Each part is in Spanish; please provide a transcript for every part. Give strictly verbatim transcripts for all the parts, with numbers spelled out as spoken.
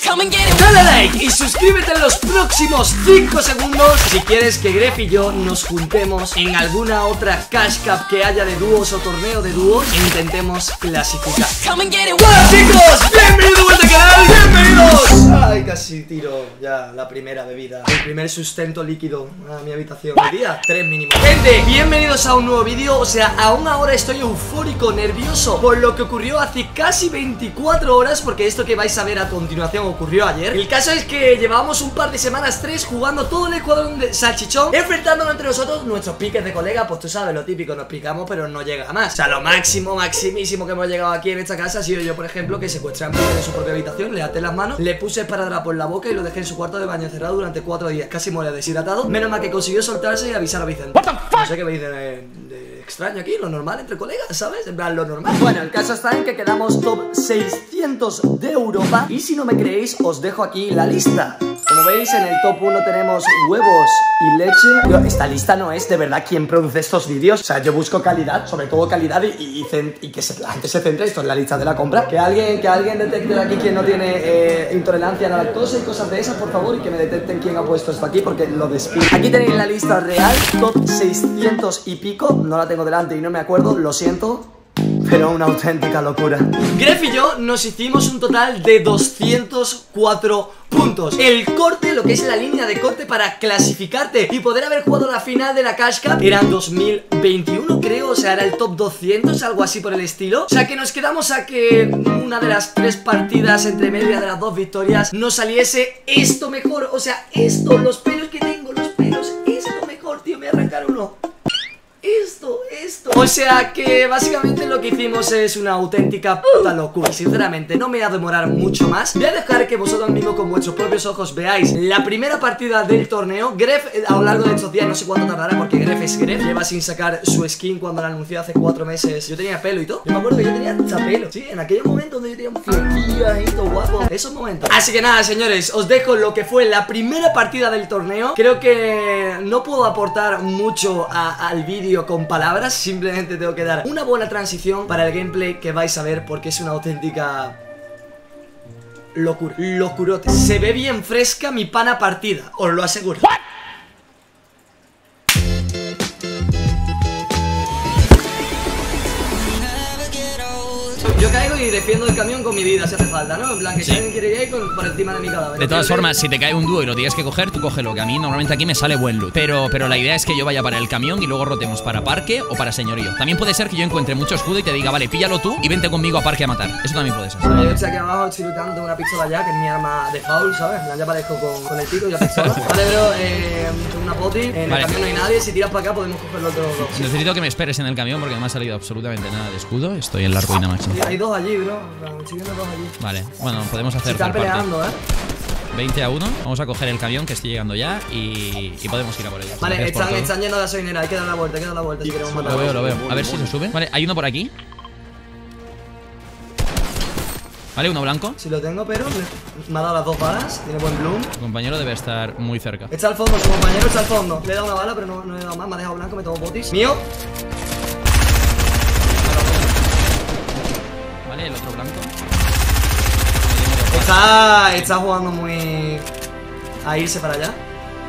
Dale like y suscríbete en los próximos cinco segundos si quieres que Gref y yo nos juntemos en alguna otra Cash Cup que haya de dúos o torneo de dúos e intentemos clasificar. ¡Hola chicos! ¡Bienvenidos a vuelta al canal! ¡Bienvenidos! Ay, casi tiro ya la primera bebida, el primer sustento líquido a mi habitación. El día tres mínimo. Gente, bienvenidos a un nuevo vídeo. O sea, aún ahora estoy eufórico, nervioso por lo que ocurrió hace casi veinticuatro horas, porque esto que vais a ver a continuación ocurrió ayer. El caso es que llevábamos un par de semanas, tres, jugando todo el escuadrón de Salchichón, enfrentándonos entre nosotros, nuestros piques de colega. Pues tú sabes, lo típico, nos picamos pero no llega más. O sea, lo máximo, maximísimo que hemos llegado aquí en esta casa ha sido yo, por ejemplo, que secuestré a mi mujer en su propia habitación, le até las manos, le puse esparadrapo en la boca y lo dejé en su cuarto de baño cerrado durante cuatro días. Casi muere deshidratado. Menos mal que consiguió soltarse y avisar a Vicente. No sé qué me dicen de, de extraño aquí, lo normal entre colegas, ¿sabes? En plan, lo normal. Bueno, el caso está en que quedamos top seiscientos de Europa. Y si no me creéis, os dejo aquí la lista. Como veis, en el top uno tenemos huevos y leche. Yo, esta lista no es de verdad quien produce estos vídeos. O sea, yo busco calidad, sobre todo calidad, y, y, y, y que se, la gente se centre. Esto en la lista de la compra. Que alguien, que alguien detecte de aquí quien no tiene eh, intolerancia a la lactosa y cosas de esas, por favor, y que me detecten quién ha puesto esto aquí, porque lo despido. Aquí tenéis la lista real, top seiscientos y pico. No la tengo delante y no me acuerdo, lo siento, pero una auténtica locura. Gref y yo nos hicimos un total de doscientos cuatro puntos. El corte, lo que es la línea de corte para clasificarte y poder haber jugado la final de la Cash Cup, eran dos mil veintiuno, creo. O sea, era el top doscientos, algo así por el estilo. O sea, que nos quedamos a que una de las tres partidas entre media de las dos victorias nos saliese esto mejor. O sea, esto, los pelos que tengo, los pelos, esto mejor, tío, me arrancaron uno. Esto, esto. O sea que básicamente lo que hicimos es una auténtica puta locura. Sinceramente, no me voy a demorar mucho más. Voy a dejar que vosotros mismos con vuestros propios ojos veáis la primera partida del torneo. Gref, a lo largo de estos días, no sé cuánto tardará, porque Gref es Gref. Lleva sin sacar su skin cuando la anunció hace cuatro meses. Yo tenía pelo y todo. Yo me acuerdo que yo tenía hasta pelo. Sí, en aquellos momentos donde yo tenía un flequillo y todo guapo. Esos momentos. Así que nada, señores, os dejo lo que fue la primera partida del torneo. Creo que no puedo aportar mucho a, al vídeo con palabras, simplemente tengo que dar una buena transición para el gameplay que vais a ver, porque es una auténtica locura, locurote. Se ve bien fresca mi pana partida, os lo aseguro. Yo caigo y defiendo el camión con mi vida si hace falta, ¿no? En plan, que sí. Si alguien quiere ir con, por encima de mi cadáver. De todas formas, si te cae un dúo y lo tienes que coger, tú cógelo, que a mí normalmente aquí me sale buen loot. Pero, pero la idea es que yo vaya para el camión y luego rotemos para parque o para señorío. También puede ser que yo encuentre mucho escudo y te diga, vale, píllalo tú y vente conmigo a parque a matar. Eso también puede ser. Vale, yo estoy aquí abajo, estoy luchando, tengo una pistola ya, que es mi arma de foul, ¿sabes? Ya aparezco con, con el pico y la pistola. Vale, bro, eh, tengo una poti, en vale. El camión no hay nadie, si tiras para acá podemos coger los otros dos. Necesito que me esperes en el camión porque no me ha salido absolutamente nada de escudo. Estoy en la ruina máxima. Sí, hay dos allí, bro. Estoy viendo dos allí. Vale, bueno, podemos hacer. Se están peleando, eh. veinte a uno, vamos a coger el camión que estoy llegando ya y, y podemos ir a por ellos. Vale, están, están yendo a la gasolinera, hay que dar la vuelta, hay que dar la vuelta si queremos matar. Lo veo, lo veo. A ver si se sube. Vale, hay uno por aquí. Vale, uno blanco. Si lo tengo, pero me ha dado las dos balas. Tiene buen bloom. Tu compañero debe estar muy cerca. Está al fondo, su compañero está al fondo. Le he dado una bala, pero no, no le he dado más. Me ha dejado blanco, me tomo botis. Mío. Vale, el otro blanco. Está, está jugando muy... a irse para allá.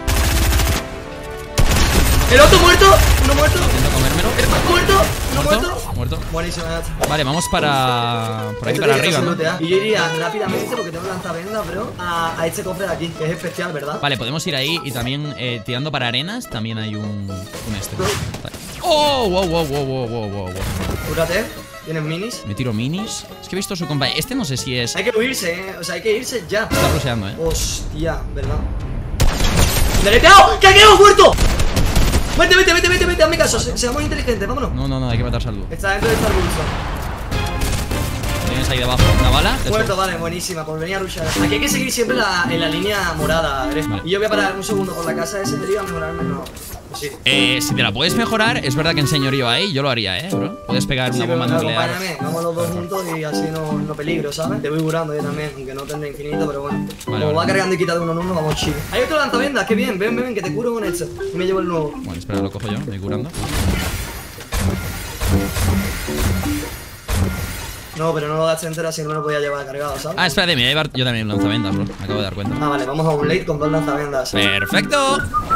El otro muerto. Uno muerto. Intento comérmelo. El más muerto. Uno muerto. muerto. Muerto. Buenísimo. Vale, vamos para... por aquí para arriba, ¿no? Y yo iría rápidamente, porque tengo lanzavendas, bro, a, a este cofre de aquí, que es especial, ¿verdad? Vale, podemos ir ahí y también eh, tirando para arenas también hay un... un este. Vale. ¡Oh! ¡Wow, wow, wow, wow, wow, wow! Cúrate. ¿Tienes minis? Me tiro minis. Es que he visto a su compañero. Este no sé si es... Hay que huirse, eh. O sea, hay que irse ya. Está rusheando, eh. Hostia, ¿verdad? ¡Deleteado! ¡Que ha quedado muerto! Vete, vete, vete, vete, vete, hazme caso. Se, seamos inteligentes, vámonos. No, no, no, hay que matar salud. Está dentro de esta bolsa. Tienes ahí debajo una bala. Muerto, vale, buenísima, por venir a rushar. Aquí hay que seguir siempre la, en la línea morada, ¿eh? Vale. Y yo voy a parar un segundo por la casa de ese sería a mejorarme, no. Sí. Eh, si te la puedes mejorar, es verdad que en señorío ahí yo lo haría, eh, bro. Puedes pegar sí, una bomba nuclear. Acompáñame, vamos los dos juntos y así no, no peligro, ¿sabes? Te voy curando yo también, aunque no tendré infinito, pero bueno. Vale, Como vale. va cargando y quita de uno en uno, vamos chido. Hay otro lanzavendas, qué bien, ven, ven, ven, que te curo con esto. Y me llevo el nuevo. Bueno, espera, lo cojo yo, me voy curando. No, pero no lo gasté entero, así no me lo podía llevar cargado, ¿sabes? Ah, espérate, me voy a llevar yo también un lanzavendas, bro. Me acabo de dar cuenta. Ah, vale, vamos a un late con dos lanzavendas. ¡Perfecto!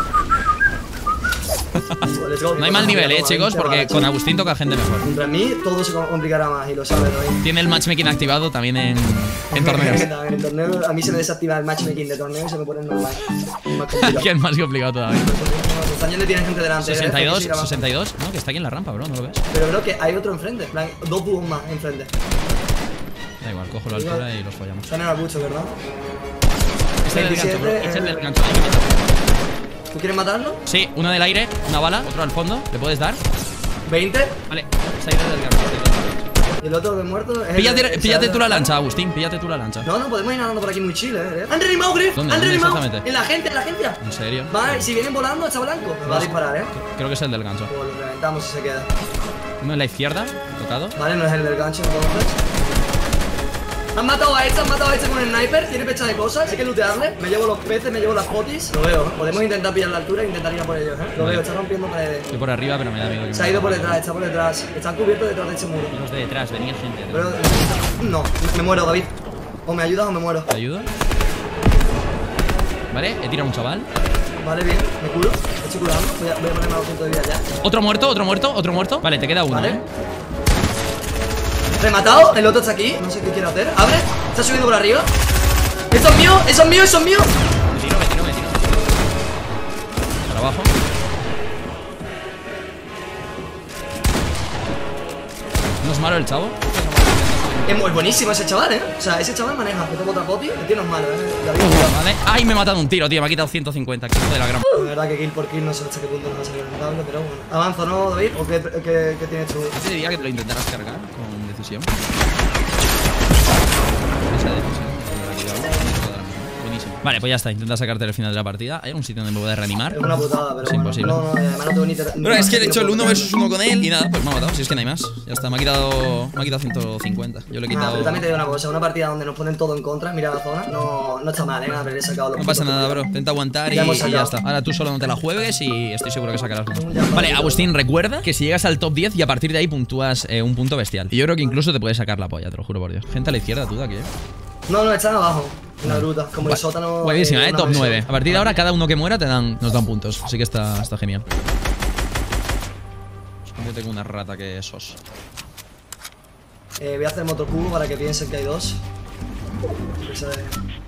No hay mal nivel, eh, chicos, porque con Agustín toca gente mejor. Contra mí todo se complicará más y lo sabes, ¿no? Tiene el matchmaking activado también en, en torneos. En torneo, a mí se me desactiva el matchmaking de torneo y se me pone normal. Más complicado. Que es más complicado todavía. Castañón le tiene gente delante. sesenta y dos, ¿eh? sesenta y dos, no, que está aquí en la rampa, bro, ¿no lo ves? Pero creo que hay otro enfrente, en plan, dos dúos más enfrente. Da igual, cojo la altura y los fallamos. Están en el bucho, ¿verdad? Este es el gancho, bro. Este es el gancho. ¿Tú quieres matarlo? Sí, uno del aire, una bala, otro al fondo. ¿Le puedes dar? veinte. Vale, se ha ido del gancho. Y el otro que muerto es Píllate, el, píllate el, tú la lancha, Agustín, píllate tú la lancha. No, no, podemos ir nadando por aquí muy chill, eh. ¡Han reanimado, Griff! ¿Dónde? ¡Han ¿Dónde reanimado! exactamente? En la gente, en la agencia. ¿En serio? Vale, si vienen volando, está blanco. Me va a disparar, eh. Creo que es el del gancho. Pues lo reventamos si se queda. Uno en la izquierda, tocado. Vale, no es el del gancho, entonces. Han matado a este, han matado a este con el sniper. Tiene pecha de cosas, hay que lootearle. Me llevo los peces, me llevo las potis. Lo veo, podemos intentar pillar la altura e intentar ir a por ellos, eh. Lo veo, está rompiendo paredes. Estoy por arriba, pero me da miedo que Se ha me ido por maten. detrás, está por detrás. Están cubiertos detrás de ese muro. Los de detrás, venía gente. Pero. No, me muero, David. O me ayudas o me muero. ¿Te ayudo? Vale, he tirado a un chaval. Vale, bien, me curo. Me estoy curando. Voy a, voy a ponerme a doscientos de vida ya. Otro muerto, otro muerto, otro muerto. Vale, te queda uno, Vale. ¿eh? Rematado, el otro está aquí. No sé qué quiere hacer. Abre, está subiendo por arriba. Eso es mío, eso es mío, eso es mío. Me tiro, me tiro, me tiro. Para abajo. No es malo el chavo. Es muy buenísimo ese chaval, eh. O sea, ese chaval maneja. Que tengo otra poti. El tío no es malo, eh. David, Vale. Ay, me he matado un tiro, tío. Me ha quitado ciento cincuenta. Que hijo de la gran. la verdad que kill por kill no sé hasta qué punto nos va a salir rentable, pero bueno. Avanzo, ¿no, David? ¿O qué, qué, qué tienes tú? Yo te diría que te lo intentarás cargar con decisión. Esa decisión. Buenísimo. Vale, pues ya está. Intenta sacarte el final de la partida. ¿Hay algún sitio donde me puedas reanimar? Es una putada, pero Es bueno. imposible. No, no, además no tengo ni... Pero es que he hecho el uno versus uno con él y nada, pues me ha matado. Si es que no hay más. Ya está, me ha quitado, me ha quitado ciento cincuenta. Yo le he Ah, quitado. pero también te digo una cosa, una partida donde nos ponen todo en contra, mira la zona, no, no está mal, ¿eh? Haber sacado los No pasa puntos nada, que- bro. Intenta aguantar y, Ya hemos y ya sacado. está. Ahora tú solo no te la juegues y estoy seguro que sacarás más. Ya, Vale, vale. Agustín, recuerda que si llegas al top diez y a partir de ahí puntúas eh, un punto bestial. Y yo creo que incluso te puedes sacar la polla, te lo juro por Dios. Gente a la izquierda, tú de aquí, eh. No, no, están abajo, en la gruta, como el sótano. Buenísima, eh, una top presión. nueve. A partir de ahora, cada uno que muera te dan, nos dan puntos. Así que está, está genial. Yo tengo una rata que sos. Eh, voy a hacer motocubo para que piensen que hay dos. Esa de-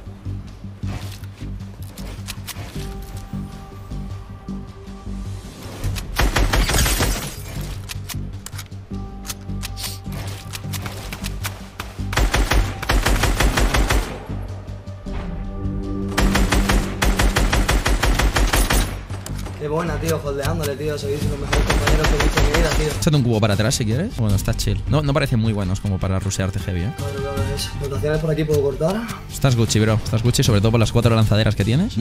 Qué buena, tío, holdeándole, tío. Sois los mejores compañeros que he visto en mi vida, tío. Échate un cubo para atrás si quieres. Bueno, está chill. No, no parecen muy buenos como para rushearte heavy, eh. Claro, claro, eso. Rotaciones por aquí puedo cortar. Estás Gucci, bro. Estás Gucci, sobre todo por las cuatro lanzaderas que tienes.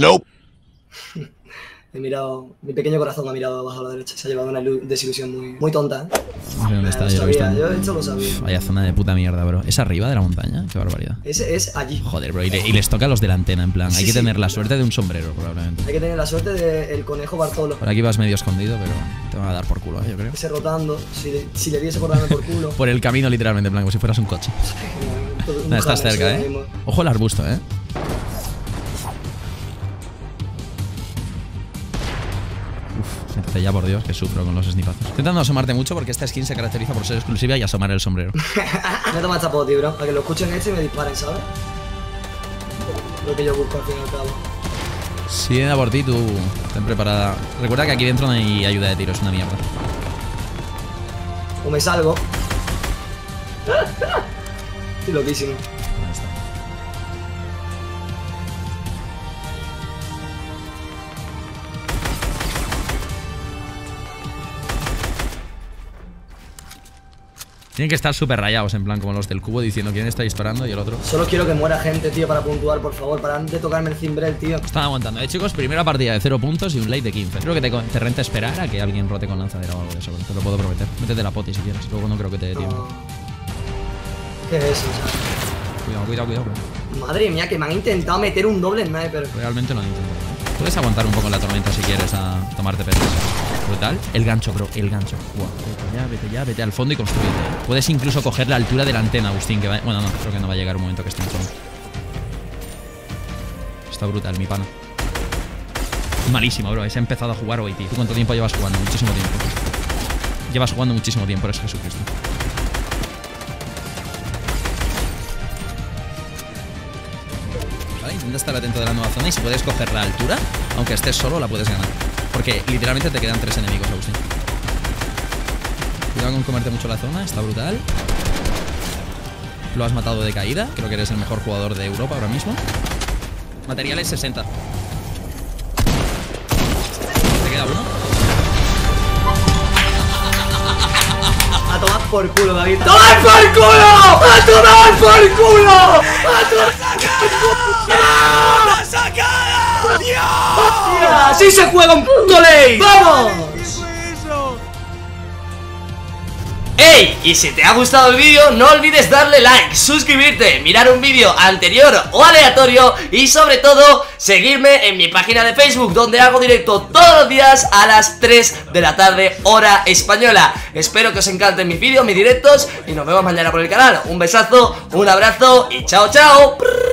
He mirado, mi pequeño corazón ha mirado abajo a la derecha. Se ha llevado una ilu- desilusión muy, muy tonta, ¿eh? No sé dónde Eh, está, lo yo lo he visto. sabía, en- yo esto lo sabía. Vaya zona de puta mierda, bro. ¿Es arriba de la montaña? Qué barbaridad. Ese es allí. Joder, bro. Y, le- y les toca a los de la antena, en plan. Hay Sí, que sí. tener la suerte de un sombrero, probablemente. Hay que tener la suerte del conejo Bartolo. Por aquí vas medio escondido, pero te van a dar por culo, eh, yo creo. Ese rotando, si le, si le diese por darme por culo. Por el camino, literalmente, en plan, como si fueras un coche. Un Nah, estás James, cerca, ahora eh. mismo. Ojo el arbusto, eh. Uf, métete ya, por Dios, que sufro con los snipazos. Intentando asomarte mucho porque esta skin se caracteriza por ser exclusiva y asomar el sombrero. Me toma esta poti, bro. Para que lo escuchen este y me disparen, ¿sabes? Lo que yo busco al fin y al cabo. Si viene a por ti, tú ten preparada. Recuerda que aquí dentro no hay ayuda de tiro, es una mierda. O me salgo. Estoy loquísimo. Ahí está. Tienen que estar súper rayados, en plan, como los del cubo, diciendo quién está disparando y el otro. Solo quiero que muera gente, tío, para puntuar, por favor. Para antes de tocarme el cimbrel, tío. Están aguantando, eh, chicos. Primera partida de cero puntos y un late de quince. Creo que te, te renta esperar a que alguien rote con lanzadera o algo de eso, bro. Te lo puedo prometer. Métete la poti si quieres. Luego no creo que te dé tiempo. No. ¿Qué es eso? O sea, Cuidado, cuidado, cuidado, bro. madre mía, que me han intentado meter un doble sniper. Realmente lo han intentado. Puedes aguantar un poco en la tormenta si quieres a tomarte permiso. Brutal. El gancho, bro, el gancho. Wow. Vete ya, vete ya, vete al fondo y construye. Puedes incluso coger la altura de la antena, Agustín, que va... Bueno, no, creo que no va a llegar un momento que esté en fondo. Está brutal, mi pana. Malísimo, bro. Has empezado a jugar hoy, tío. ¿Tú cuánto tiempo llevas jugando? Muchísimo tiempo. Llevas jugando muchísimo tiempo, eres Jesucristo. Vale, intenta estar atento de la nueva zona y si puedes coger la altura, aunque estés solo, la puedes ganar. Porque literalmente te quedan tres enemigos, Agustín. Cuidado con comerte mucho la zona, está brutal. Lo has matado de caída. Creo que eres el mejor jugador de Europa ahora mismo. Materiales sesenta. Te queda uno. A tomar por culo, David. ¡Tomar por culo! ¡A tomar por culo! ¡A tomar por culo! ¡La sacada! ¡Dios! ¡Así se juega un puto ley! ¡Vamos! ¡Ey! Y si te ha gustado el vídeo, no olvides darle like, suscribirte, mirar un vídeo anterior o aleatorio y sobre todo, seguirme en mi página de Facebook, donde hago directo todos los días a las tres de la tarde, hora española. Espero que os encanten mis vídeos, mis directos y nos vemos mañana por el canal. Un besazo, un abrazo y chao, chao.